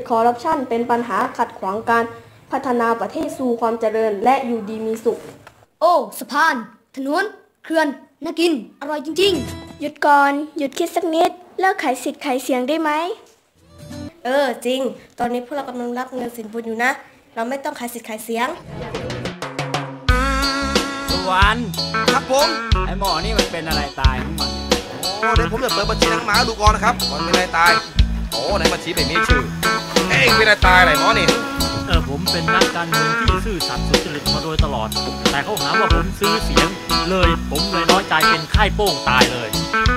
คอร์รัปชันเป็นปัญหาขัดขวางการพัฒนาประเทศสู่ความเจริญและอยู่ดีมีสุขโอ้สะพานถนนเขื่อนน่ากินอร่อยจริงๆหยุดก่อนหยุดคิดสักนิดเลิกขายสิทธิ์ขายเสียงได้ไหมจริงตอนนี้พวกเรากำลังรับเงินสินบนอยู่นะเราไม่ต้องขายสิทธิ์ขายเสียงสุวรรณครับผมไอหมอนี่มันเป็นอะไรตายของมันเดี๋ยวผมจะเปิดบัญชีนางหมาดูก่อนนะครับก่อนเป็นอะไรตายในบัญชีไม่มีชื่อเป็นอะไรตายอะไรหมอนี่ผมเป็นนักการเมืองที่ซื่อสัตย์สุจริตมาโดยตลอดแต่เขาหาว่าผมซื้อเสียงเลยผมเลยน้อยใจเป็นไข้โป้งตายเลย